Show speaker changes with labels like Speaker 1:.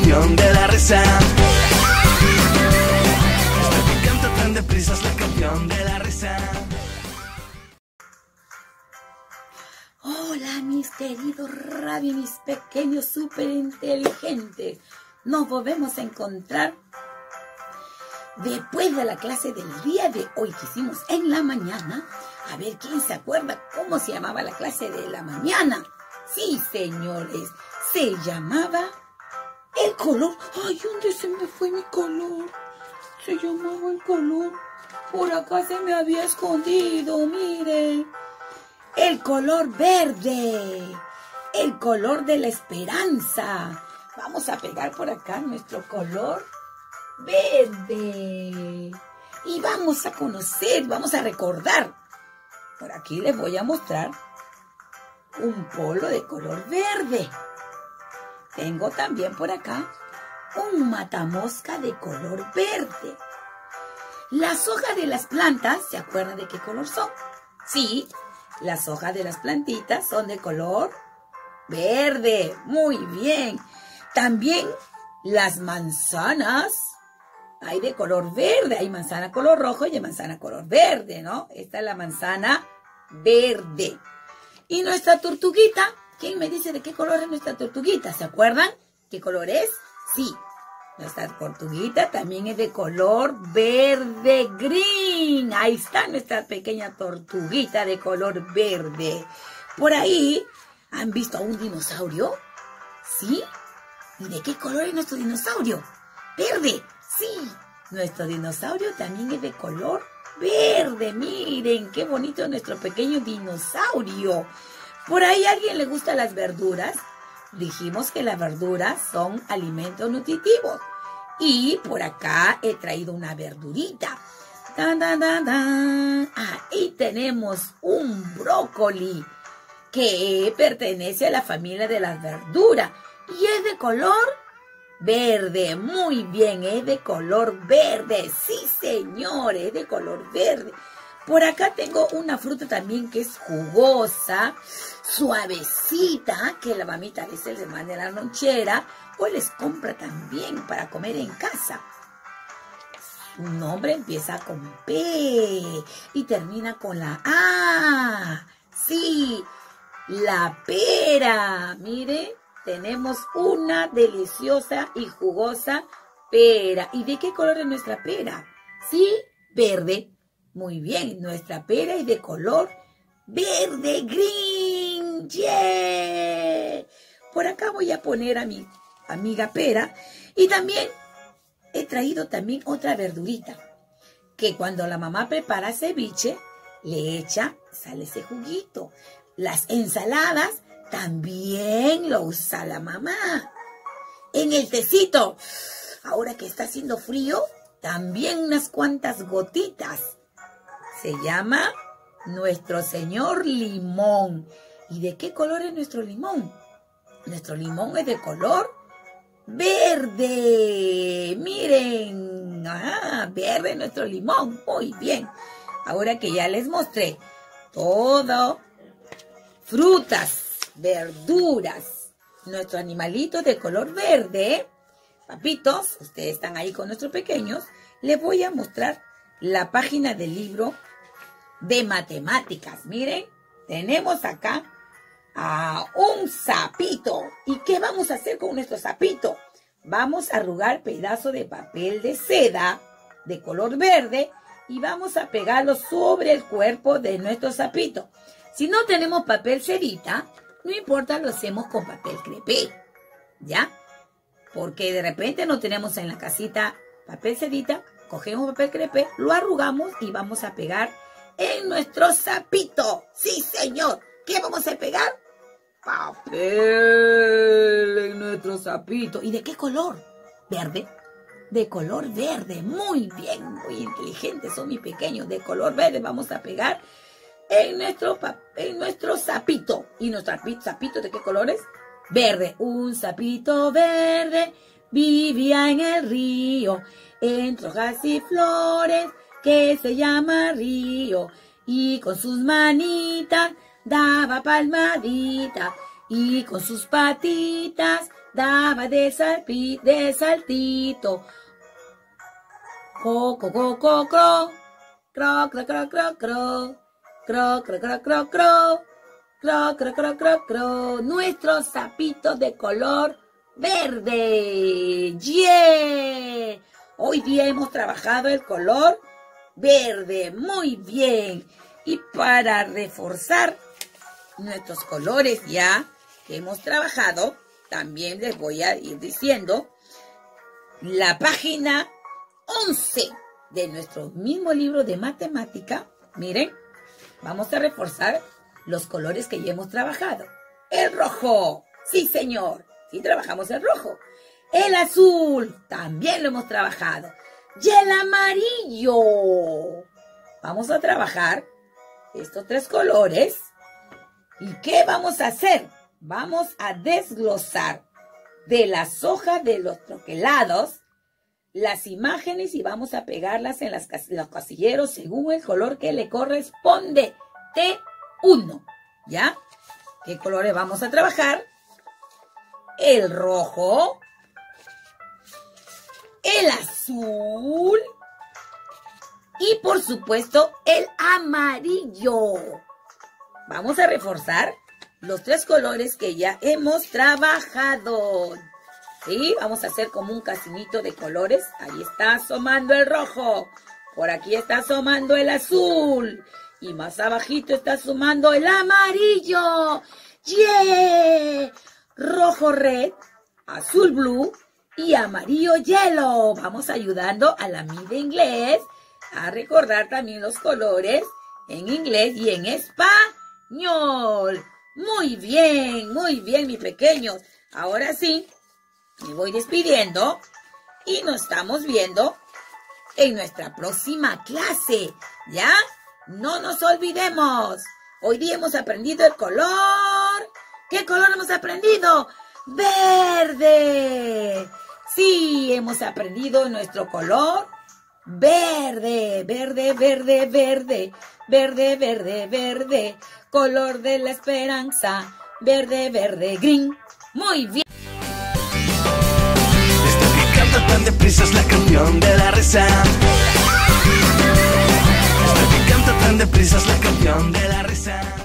Speaker 1: canción de la risa. Esta que canta tan deprisa es la canción de la risa.
Speaker 2: Hola mis queridos radio, mis pequeños súper inteligentes. Nos volvemos a encontrar después de la clase del día de hoy que hicimos en la mañana. A ver, ¿quién se acuerda cómo se llamaba la clase de la mañana? Sí, señores, se llamaba el color. Ay, ¿dónde se me fue mi color? Se llamaba el color. Por acá se me había escondido, miren. El color verde, el color de la esperanza. Vamos a pegar por acá nuestro color verde. Y vamos a conocer, vamos a recordar. Por aquí les voy a mostrar un polo de color verde. Tengo también por acá un matamosca de color verde. Las hojas de las plantas, ¿se acuerdan de qué color son? Sí. Las hojas de las plantitas son de color verde. Muy bien. También las manzanas hay de color verde. Hay manzana color rojo y hay manzana color verde, ¿no? Esta es la manzana verde. Y nuestra tortuguita, ¿quién me dice de qué color es nuestra tortuguita? ¿Se acuerdan qué color es? Sí. Nuestra tortuguita también es de color verde green. Ahí está nuestra pequeña tortuguita de color verde. Por ahí, ¿han visto a un dinosaurio? ¿Sí? ¿Y de qué color es nuestro dinosaurio? ¡Verde! Sí. Nuestro dinosaurio también es de color verde. Miren, qué bonito nuestro pequeño dinosaurio. ¿Por ahí a alguien le gustan las verduras? Dijimos que las verduras son alimentos nutritivos. Y por acá he traído una verdurita. ¡Dan, dan, dan, dan! Ahí tenemos un brócoli que pertenece a la familia de las verduras. Y es de color verde. Muy bien, es de color verde. Sí, señores, es de color verde. Por acá tengo una fruta también que es jugosa, suavecita, que la mamita a veces les manda a la lonchera o les compra también para comer en casa. Su nombre empieza con P y termina con la A. Sí, la pera. Mire, tenemos una deliciosa y jugosa pera. ¿Y de qué color es nuestra pera? Sí, verde. Muy bien, nuestra pera es de color verde green. ¡Yeah! Por acá voy a poner a mi amiga pera. Y también he traído también otra verdurita. Que cuando la mamá prepara ceviche, le echa, sale ese juguito. Las ensaladas también lo usa la mamá. En el tecito, ahora que está haciendo frío, también unas cuantas gotitas. Se llama Nuestro Señor Limón. ¿Y de qué color es nuestro limón? Nuestro limón es de color verde. Miren, verde nuestro limón. Muy bien. Ahora que ya les mostré todo, frutas, verduras, nuestro animalito de color verde, papitos, ustedes están ahí con nuestros pequeños, les voy a mostrar la página del libro de matemáticas. Miren, tenemos acá a un sapito. ¿Y qué vamos a hacer con nuestro sapito? Vamos a arrugar pedazo de papel de seda de color verde y vamos a pegarlo sobre el cuerpo de nuestro sapito. Si no tenemos papel sedita, no importa, lo hacemos con papel crepé, ¿ya? Porque de repente no tenemos en la casita papel sedita, cogemos papel crepé, lo arrugamos y vamos a pegar en nuestro sapito. ¡Sí, señor! ¿Qué vamos a pegar? Papel en nuestro sapito. ¿Y de qué color? ¿Verde? De color verde. Muy bien, muy inteligentes son mis pequeños. De color verde vamos a pegar en nuestro sapito. ¿Y nuestro sapito de qué color es? Verde. Un sapito verde vivía en el río, entre hojas y flores, que se llama río, y con sus manitas daba palmadita, y con sus patitas daba de saltito. Co, co, co, co, cro, cro, cro, cro, cro, cro, cro, cro, cro, cro, cro, cro, cro, cro, cro, cro, nuestro sapito de color verde. ¡Yeah! Hoy día hemos trabajado el color verde. Muy bien. Y para reforzar nuestros colores ya que hemos trabajado, también les voy a ir diciendo la página 11 de nuestro mismo libro de matemática. Miren, vamos a reforzar los colores que ya hemos trabajado. El rojo, sí señor, sí trabajamos el rojo. El azul, también lo hemos trabajado. Y el amarillo. Vamos a trabajar estos tres colores. ¿Y qué vamos a hacer? Vamos a desglosar de las hojas de los troquelados las imágenes y vamos a pegarlas en los casilleros según el color que le corresponde. T1, ¿ya? ¿Qué colores vamos a trabajar? El rojo, el azul y por supuesto el amarillo. Vamos a reforzar los tres colores que ya hemos trabajado. ¿Sí? Vamos a hacer como un casinito de colores. Ahí está asomando el rojo. Por aquí está asomando el azul. Y más abajito está asomando el amarillo. ¡Yeah! Rojo red, azul blue y amarillo yellow. Vamos ayudando a la amiga de inglés a recordar también los colores en inglés y en español. Muy bien, mis pequeños. Ahora sí, me voy despidiendo y nos estamos viendo en nuestra próxima clase. ¿Ya? No nos olvidemos. Hoy día hemos aprendido el color. ¿Qué color hemos aprendido? ¡Verde! Sí, hemos aprendido nuestro color verde. Verde, verde, verde. Verde, verde, verde. Color de la esperanza. Verde, verde, green. Muy bien.
Speaker 1: Está picando tan deprisa, es la canción de la risa. Está picando tan deprisa, es la canción de la risa.